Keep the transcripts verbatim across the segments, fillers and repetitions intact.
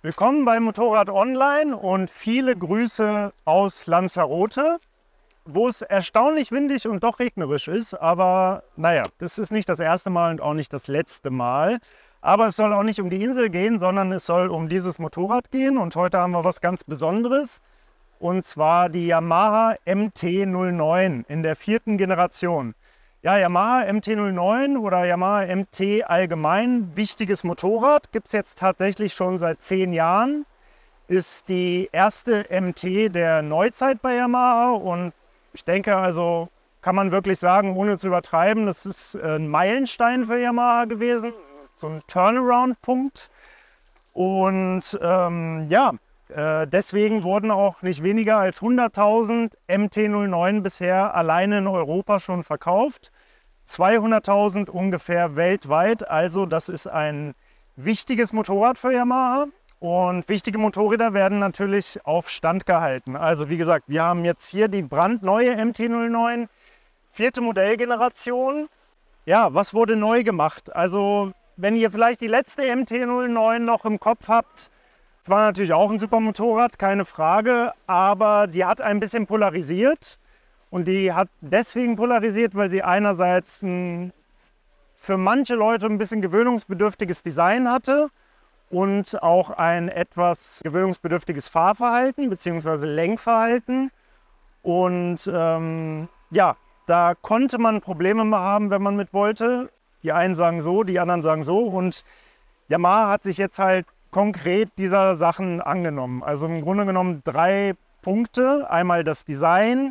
Willkommen bei Motorrad Online und viele Grüße aus Lanzarote, wo es erstaunlich windig und doch regnerisch ist. Aber naja, das ist nicht das erste Mal und auch nicht das letzte Mal. Aber es soll auch nicht um die Insel gehen, sondern es soll um dieses Motorrad gehen. Und heute haben wir was ganz Besonderes. Und zwar die Yamaha M T null neun in der vierten Generation. Ja, Yamaha M T null neun oder Yamaha M T allgemein, wichtiges Motorrad, gibt es jetzt tatsächlich schon seit zehn Jahren. Ist die erste M T der Neuzeit bei Yamaha und ich denke also, kann man wirklich sagen, ohne zu übertreiben, das ist ein Meilenstein für Yamaha gewesen, so ein Turnaround-Punkt. Und ähm, ja, äh, deswegen wurden auch nicht weniger als hunderttausend M T null neun bisher alleine in Europa schon verkauft. zweihunderttausend ungefähr weltweit, also das ist ein wichtiges Motorrad für Yamaha. Und wichtige Motorräder werden natürlich auf Stand gehalten. Also wie gesagt, wir haben jetzt hier die brandneue M T null neun, vierte Modellgeneration. Ja, was wurde neu gemacht? Also wenn ihr vielleicht die letzte M T null neun noch im Kopf habt, es war natürlich auch ein super Motorrad, keine Frage, aber die hat ein bisschen polarisiert. Und die hat deswegen polarisiert, weil sie einerseits ein für manche Leute ein bisschen gewöhnungsbedürftiges Design hatte und auch ein etwas gewöhnungsbedürftiges Fahrverhalten bzw. Lenkverhalten. Und ähm, ja, da konnte man Probleme mal haben, wenn man mit wollte. Die einen sagen so, die anderen sagen so. Und Yamaha hat sich jetzt halt konkret dieser Sachen angenommen. Also im Grunde genommen drei Punkte. Einmal das Design,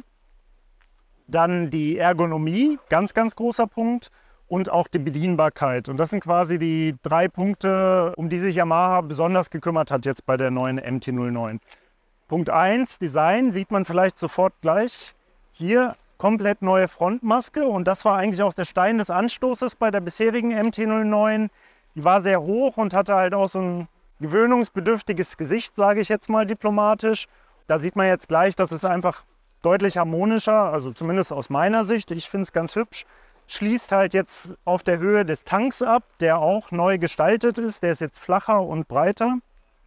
dann die Ergonomie, ganz, ganz großer Punkt, und auch die Bedienbarkeit. Und das sind quasi die drei Punkte, um die sich Yamaha besonders gekümmert hat jetzt bei der neuen M T null neun. Punkt eins, Design, sieht man vielleicht sofort gleich. Hier komplett neue Frontmaske und das war eigentlich auch der Stein des Anstoßes bei der bisherigen M T null neun. Die war sehr hoch und hatte halt auch so ein gewöhnungsbedürftiges Gesicht, sage ich jetzt mal diplomatisch. Da sieht man jetzt gleich, dass es einfach deutlich harmonischer, also zumindest aus meiner Sicht, ich finde es ganz hübsch, schließt halt jetzt auf der Höhe des Tanks ab, der auch neu gestaltet ist, der ist jetzt flacher und breiter.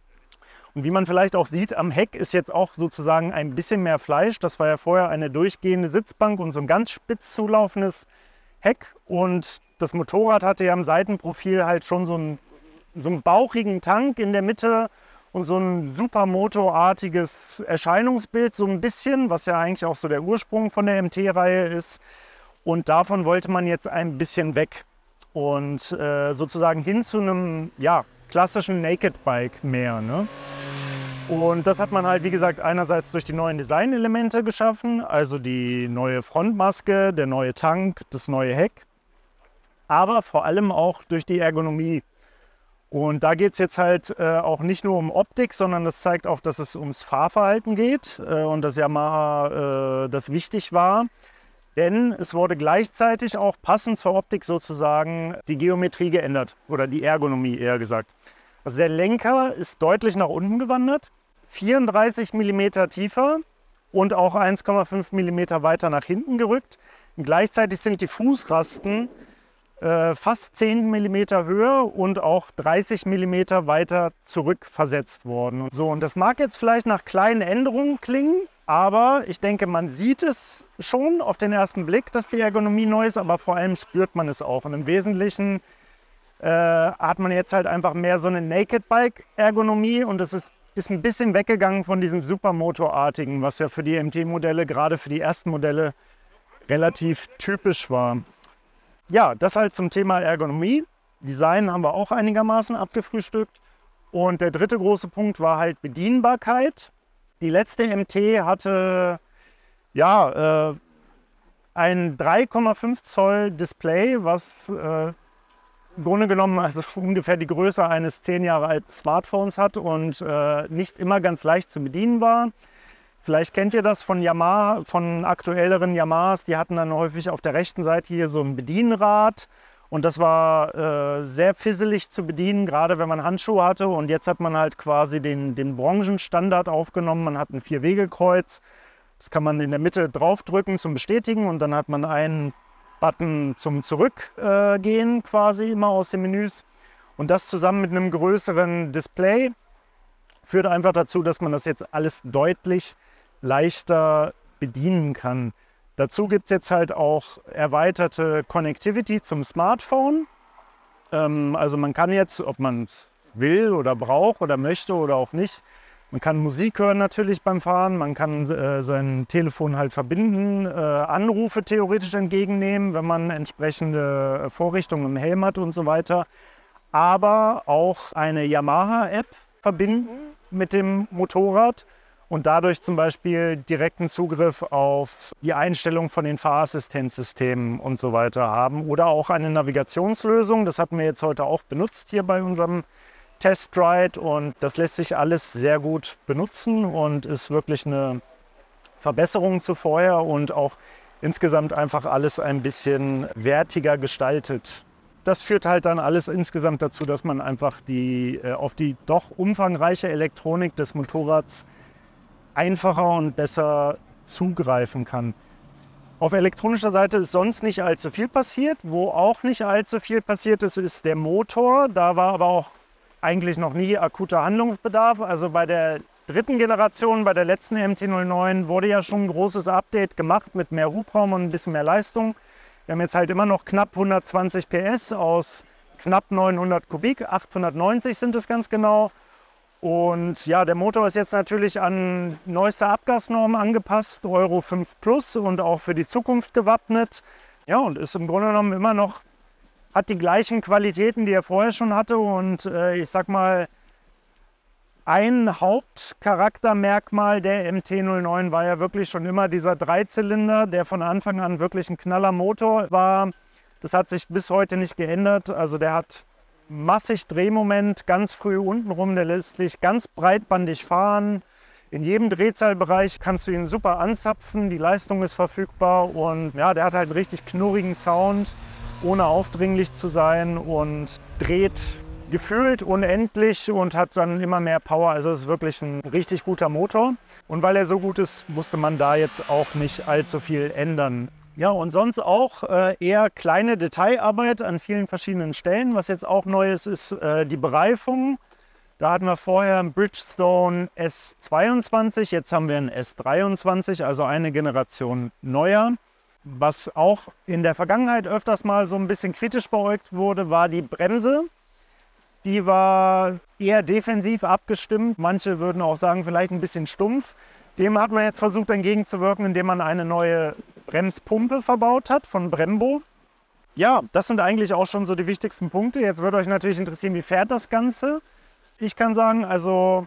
Und wie man vielleicht auch sieht, am Heck ist jetzt auch sozusagen ein bisschen mehr Fleisch, das war ja vorher eine durchgehende Sitzbank und so ein ganz spitz zulaufendes Heck und das Motorrad hatte ja am Seitenprofil halt schon so einen, so einen bauchigen Tank in der Mitte und so ein Supermoto-artiges Erscheinungsbild, so ein bisschen, was ja eigentlich auch so der Ursprung von der M T-Reihe ist. Und davon wollte man jetzt ein bisschen weg und äh, sozusagen hin zu einem ja, klassischen Naked Bike mehr. Ne? Und das hat man halt, wie gesagt, einerseits durch die neuen Designelemente geschaffen, also die neue Frontmaske, der neue Tank, das neue Heck, aber vor allem auch durch die Ergonomie. Und da geht es jetzt halt äh, auch nicht nur um Optik, sondern das zeigt auch, dass es ums Fahrverhalten geht äh, und dass Yamaha äh, das wichtig war. Denn es wurde gleichzeitig auch passend zur Optik sozusagen die Geometrie geändert oder die Ergonomie eher gesagt. Also der Lenker ist deutlich nach unten gewandert, vierunddreißig Millimeter tiefer und auch eins Komma fünf Millimeter weiter nach hinten gerückt. Und gleichzeitig sind die Fußrasten fast zehn Millimeter höher und auch dreißig Millimeter weiter zurückversetzt worden. So, und das mag jetzt vielleicht nach kleinen Änderungen klingen, aber ich denke, man sieht es schon auf den ersten Blick, dass die Ergonomie neu ist, aber vor allem spürt man es auch. Und im Wesentlichen äh, hat man jetzt halt einfach mehr so eine Naked Bike Ergonomie und es ist, ist ein bisschen weggegangen von diesem Supermoto-artigen, was ja für die M T-Modelle, gerade für die ersten Modelle, relativ typisch war. Ja, das halt zum Thema Ergonomie. Design haben wir auch einigermaßen abgefrühstückt. Und der dritte große Punkt war halt Bedienbarkeit. Die letzte M T hatte ja, äh, ein drei Komma fünf Zoll Display, was äh, im Grunde genommen also ungefähr die Größe eines zehn Jahre alten Smartphones hat und äh, nicht immer ganz leicht zu bedienen war. Vielleicht kennt ihr das von Yamaha, von aktuelleren Yamahas, die hatten dann häufig auf der rechten Seite hier so ein Bedienrad und das war äh, sehr fisselig zu bedienen, gerade wenn man Handschuhe hatte und jetzt hat man halt quasi den, den Branchenstandard aufgenommen, man hat ein Vier-Wege-Kreuz, das kann man in der Mitte draufdrücken zum Bestätigen und dann hat man einen Button zum Zurückgehen äh, quasi immer aus den Menüs und das zusammen mit einem größeren Display führt einfach dazu, dass man das jetzt alles deutlich leichter bedienen kann. Dazu gibt es jetzt halt auch erweiterte Connectivity zum Smartphone. Ähm, also man kann jetzt, ob man es will oder braucht oder möchte oder auch nicht, man kann Musik hören natürlich beim Fahren, man kann äh, sein Telefon halt verbinden, äh, Anrufe theoretisch entgegennehmen, wenn man entsprechende Vorrichtungen im Helm hat und so weiter. Aber auch eine Yamaha-App verbinden mit dem Motorrad und dadurch zum Beispiel direkten Zugriff auf die Einstellung von den Fahrassistenzsystemen und so weiter haben. Oder auch eine Navigationslösung, das hatten wir jetzt heute auch benutzt hier bei unserem Testride und das lässt sich alles sehr gut benutzen und ist wirklich eine Verbesserung zu vorher und auch insgesamt einfach alles ein bisschen wertiger gestaltet. Das führt halt dann alles insgesamt dazu, dass man einfach die, äh, auf die doch umfangreiche Elektronik des Motorrads einfacher und besser zugreifen kann. Auf elektronischer Seite ist sonst nicht allzu viel passiert. Wo auch nicht allzu viel passiert ist, ist der Motor. Da war aber auch eigentlich noch nie akuter Handlungsbedarf. Also bei der dritten Generation, bei der letzten M T null neun, wurde ja schon ein großes Update gemacht mit mehr Hubraum und ein bisschen mehr Leistung. Wir haben jetzt halt immer noch knapp hundertzwanzig P S aus knapp neunhundert Kubik, achthundertneunzig sind es ganz genau. Und ja, der Motor ist jetzt natürlich an neueste Abgasnormen angepasst, Euro fünf plus und auch für die Zukunft gewappnet. Ja, und ist im Grunde genommen immer noch, hat die gleichen Qualitäten, die er vorher schon hatte. Und äh, ich sag mal, ein Hauptcharaktermerkmal der M T null neun war ja wirklich schon immer dieser Dreizylinder, der von Anfang an wirklich ein knaller Motor war. Das hat sich bis heute nicht geändert. Also der hat massig Drehmoment, ganz früh unten rum, der lässt sich ganz breitbandig fahren. In jedem Drehzahlbereich kannst du ihn super anzapfen, die Leistung ist verfügbar und ja, der hat halt einen richtig knurrigen Sound, ohne aufdringlich zu sein und dreht gefühlt unendlich und hat dann immer mehr Power. Also es ist wirklich ein richtig guter Motor. Und weil er so gut ist, musste man da jetzt auch nicht allzu viel ändern. Ja, und sonst auch äh, eher kleine Detailarbeit an vielen verschiedenen Stellen. Was jetzt auch neu ist, ist äh, die Bereifung. Da hatten wir vorher einen Bridgestone S zweiundzwanzig, jetzt haben wir einen S dreiundzwanzig, also eine Generation neuer. Was auch in der Vergangenheit öfters mal so ein bisschen kritisch beäugt wurde, war die Bremse. Die war eher defensiv abgestimmt. Manche würden auch sagen, vielleicht ein bisschen stumpf. Dem hat man jetzt versucht entgegenzuwirken, indem man eine neue Bremspumpe verbaut hat von Brembo. Ja, das sind eigentlich auch schon so die wichtigsten Punkte. Jetzt würde euch natürlich interessieren, wie fährt das Ganze? Ich kann sagen, also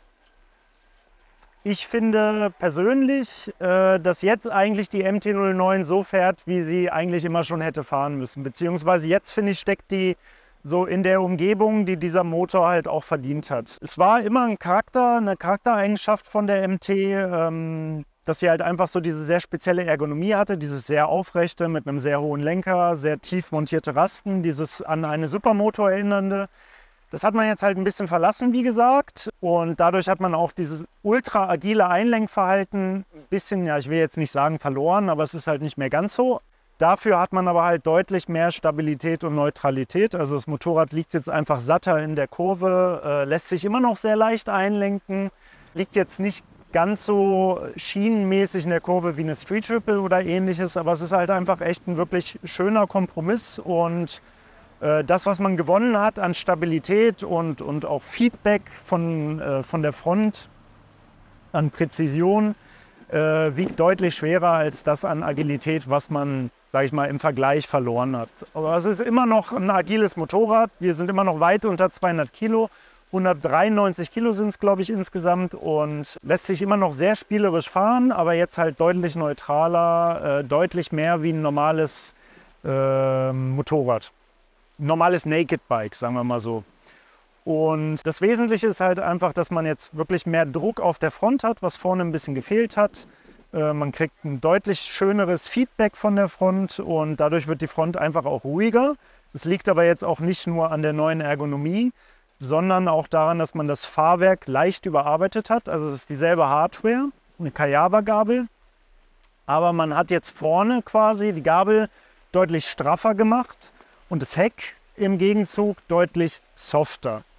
ich finde persönlich, äh, dass jetzt eigentlich die M T null neun so fährt, wie sie eigentlich immer schon hätte fahren müssen. Beziehungsweise jetzt, finde ich, steckt die so in der Umgebung, die dieser Motor halt auch verdient hat. Es war immer ein Charakter, eine Charaktereigenschaft von der M T, ähm, dass sie halt einfach so diese sehr spezielle Ergonomie hatte, dieses sehr aufrechte mit einem sehr hohen Lenker, sehr tief montierte Rasten, dieses an eine Supermoto erinnernde. Das hat man jetzt halt ein bisschen verlassen, wie gesagt, und dadurch hat man auch dieses ultra agile Einlenkverhalten ein bisschen, ja, ich will jetzt nicht sagen verloren, aber es ist halt nicht mehr ganz so. Dafür hat man aber halt deutlich mehr Stabilität und Neutralität. Also das Motorrad liegt jetzt einfach satter in der Kurve, äh, lässt sich immer noch sehr leicht einlenken, liegt jetzt nicht ganz so schienenmäßig in der Kurve wie eine Street Triple oder ähnliches, aber es ist halt einfach echt ein wirklich schöner Kompromiss und äh, das, was man gewonnen hat an Stabilität und, und auch Feedback von, äh, von der Front, an Präzision, äh, wiegt deutlich schwerer als das an Agilität, was man, sage ich mal, im Vergleich verloren hat. Aber es ist immer noch ein agiles Motorrad. Wir sind immer noch weit unter zweihundert Kilo. hundertdreiundneunzig Kilo sind es, glaube ich, insgesamt und lässt sich immer noch sehr spielerisch fahren, aber jetzt halt deutlich neutraler, äh, deutlich mehr wie ein normales äh, Motorrad. Ein normales Naked Bike, sagen wir mal so. Und das Wesentliche ist halt einfach, dass man jetzt wirklich mehr Druck auf der Front hat, was vorne ein bisschen gefehlt hat. Äh, man kriegt ein deutlich schöneres Feedback von der Front und dadurch wird die Front einfach auch ruhiger. Das liegt aber jetzt auch nicht nur an der neuen Ergonomie, sondern auch daran, dass man das Fahrwerk leicht überarbeitet hat. Also es ist dieselbe Hardware, eine Kayaba-Gabel, aber man hat jetzt vorne quasi die Gabel deutlich straffer gemacht und das Heck im Gegenzug deutlich softer.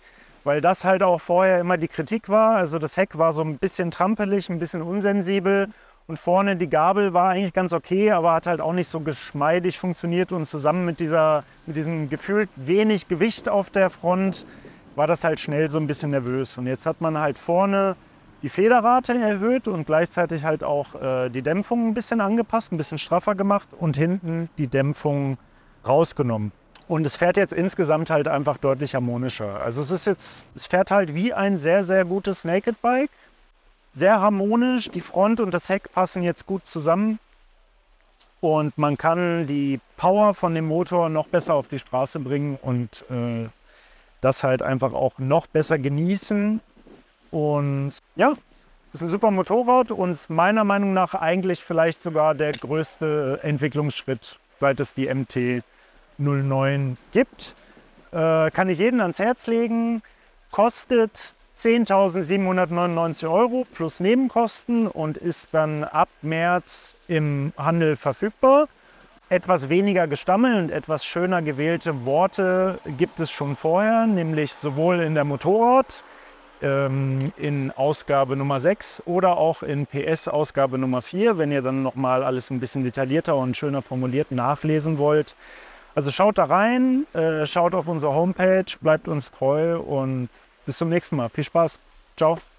weil das halt auch vorher immer die Kritik war. Also das Heck war so ein bisschen trampelig, ein bisschen unsensibel und vorne die Gabel war eigentlich ganz okay, aber hat halt auch nicht so geschmeidig funktioniert und zusammen mit, dieser, mit diesem gefühlt wenig Gewicht auf der Front war das halt schnell so ein bisschen nervös. Und jetzt hat man halt vorne die Federrate erhöht und gleichzeitig halt auch äh, die Dämpfung ein bisschen angepasst, ein bisschen straffer gemacht und hinten die Dämpfung rausgenommen. Und es fährt jetzt insgesamt halt einfach deutlich harmonischer. Also es ist jetzt, es fährt halt wie ein sehr, sehr gutes Naked Bike. Sehr harmonisch, die Front und das Heck passen jetzt gut zusammen. Und man kann die Power von dem Motor noch besser auf die Straße bringen und äh, das halt einfach auch noch besser genießen. Und ja, ist ein super Motorrad und ist meiner Meinung nach eigentlich vielleicht sogar der größte Entwicklungsschritt, seit es die M T null neun gibt. Äh, kann ich jedem ans Herz legen. Kostet zehntausendsiebenhundertneunundneunzig Euro plus Nebenkosten und ist dann ab März im Handel verfügbar. Etwas weniger Gestammel und etwas schöner gewählte Worte gibt es schon vorher, nämlich sowohl in der Motorrad, ähm, in Ausgabe Nummer sechs oder auch in P S Ausgabe Nummer vier, wenn ihr dann nochmal alles ein bisschen detaillierter und schöner formuliert nachlesen wollt. Also schaut da rein, äh, schaut auf unsere Homepage, bleibt uns treu und bis zum nächsten Mal. Viel Spaß. Ciao.